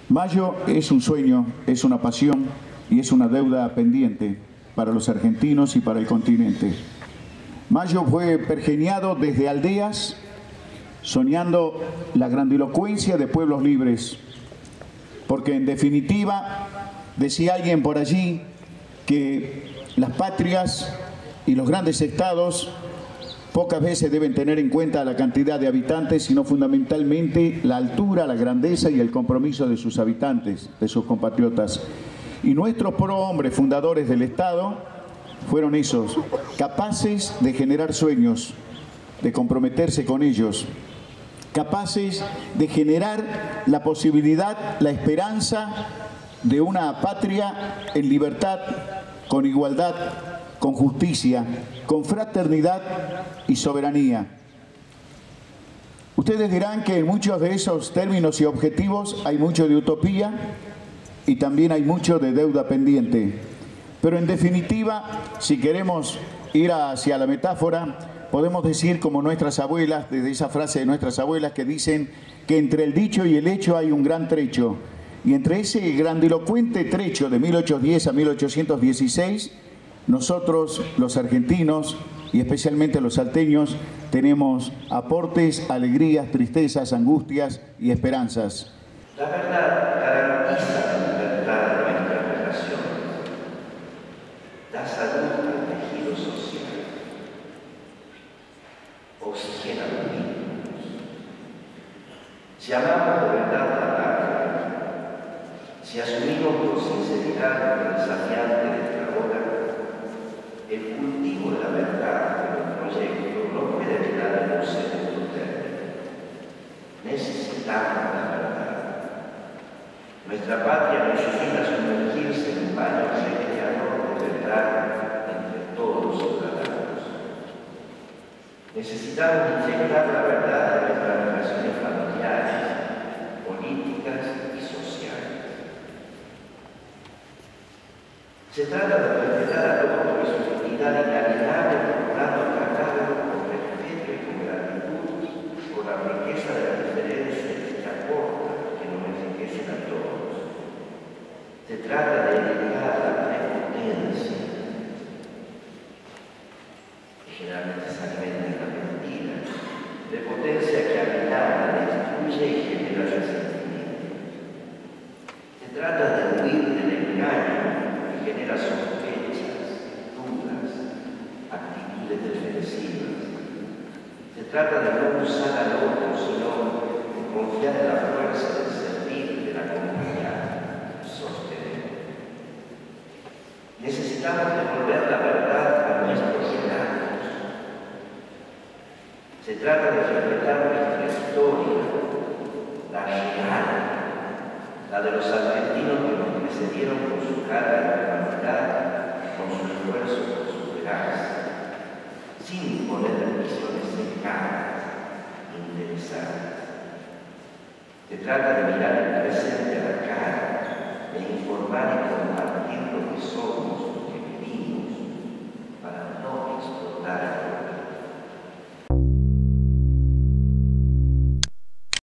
Mayo es un sueño, es una pasión y es una deuda pendiente para los argentinos y para el continente. Mayo fue pergeñado desde aldeas, soñando la grandilocuencia de pueblos libres, porque en definitiva, decía alguien por allí, que las patrias y los grandes estados pocas veces deben tener en cuenta la cantidad de habitantes, sino fundamentalmente la altura, la grandeza y el compromiso de sus habitantes, de sus compatriotas. Y nuestros prohombres fundadores del Estado fueron esos, capaces de generar sueños, de comprometerse con ellos, capaces de generar la posibilidad, la esperanza de una patria en libertad, con igualdad, con justicia, con fraternidad y soberanía. Ustedes dirán que en muchos de esos términos y objetivos hay mucho de utopía y también hay mucho de deuda pendiente. Pero en definitiva, si queremos ir hacia la metáfora, podemos decir como nuestras abuelas, desde esa frase de nuestras abuelas que dicen que entre el dicho y el hecho hay un gran trecho. Y entre ese grandilocuente trecho de 1810 a 1816, nosotros, los argentinos, y especialmente los salteños, tenemos aportes, alegrías, tristezas, angustias y esperanzas. La verdad garantiza la libertad de nuestras relaciones, da salud al tejido social, oxigena los vínculos. Si amamos de verdad la patria, si asumimos con sinceridad lo desafiante de esta hora, el cultivo de la verdad de los proyectos no puede quedar en un segundo término. Necesitamos la verdad. Nuestra patria necesita sumergirse en un baño recreador de verdad entre todos los ciudadanos. Necesitamos inyectar la verdad de nuestras relaciones familiares, políticas y sociales. Se trata de respetar a todos por su dignidad inalienable, procurando tratarlo con respeto y con gratitud por la riqueza de las diferencias que aportan, que nos enriquecen a todos. Se trata de eliminar la prepotencia, que generalmente se alimenta en la mentira, prepotencia que amenaza, destruye y genera resentimiento. Se trata de huir del engaño que genera sospechas, dudas, actitudes defensivas. Se trata de no usar al otro, sino de confiar en la fuerza del servir, de la acompañar, sostener. Necesitamos devolver la verdad a nuestros relatos. Se trata de respetar nuestra historia, la real, la de los argentinos que nos precedieron por su carga de humanidad, con su esfuerzo por superarse, sin poner visiones cercanas, interesadas. Se trata de mirar el presente a la cara,